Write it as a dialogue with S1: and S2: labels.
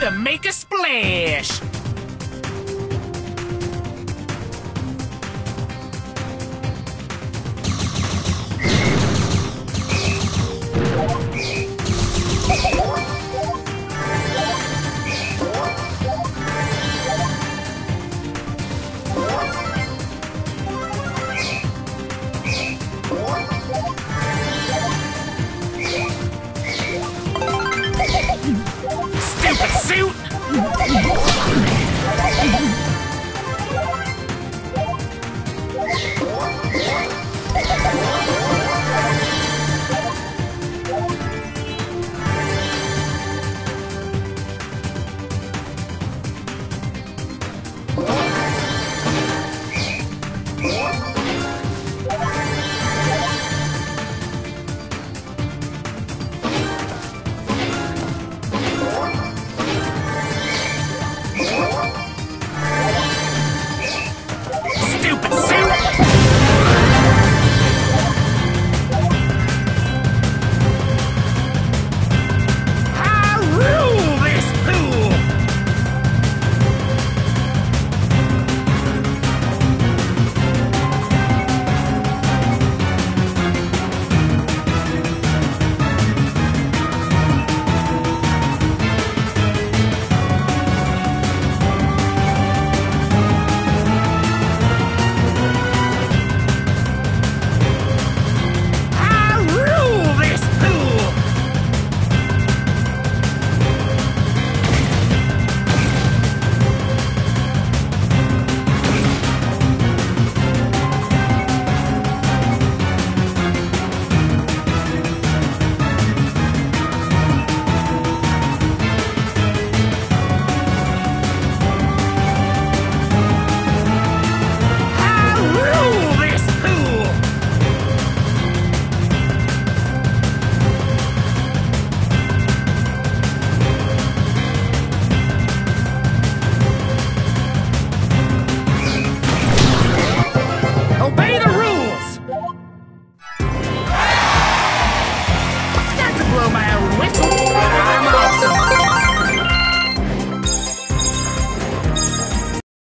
S1: to make a splash! Stupid suit! Stupid suit! I rule this pool! I rule this pool! I rule this pool! Obey the rules! Got to blow my own whistle!